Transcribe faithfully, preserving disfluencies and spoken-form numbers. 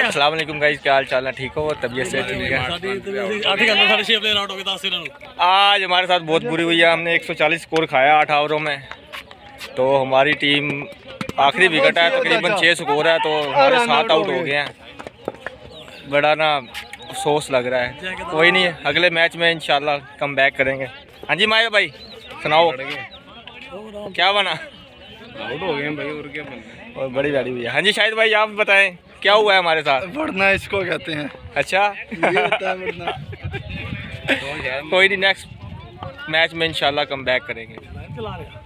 अस्सलाम वालेकुम गाइस, क्या हाल चाल है? ठीक हो? तबीयत से ठीक है? आज हमारे साथ बहुत बुरी हुई है। हमने एक सौ चालीस स्कोर खाया आठ ओवरों में। तो हमारी टीम आखिरी विकेट है, तकरीबन छः स्कोर है, तो हमारे सात आउट हो गए हैं। बड़ा ना अफसोस लग रहा है। कोई नहीं, अगले मैच में इंशाल्लाह कम बैक करेंगे। हाँ जी माया भाई सुनाओ, क्या बना? आउट हो गए भाई, और क्या बनना। और बड़ी गाड़ी हुई है। हाँ जी शाहिद भाई आप बताएं क्या हुआ है हमारे साथ? बढ़ना इसको कहते हैं। अच्छा होता है बढ़ना। कोई नहीं, नेक्स्ट मैच में इंशाल्लाह कम बैक करेंगे।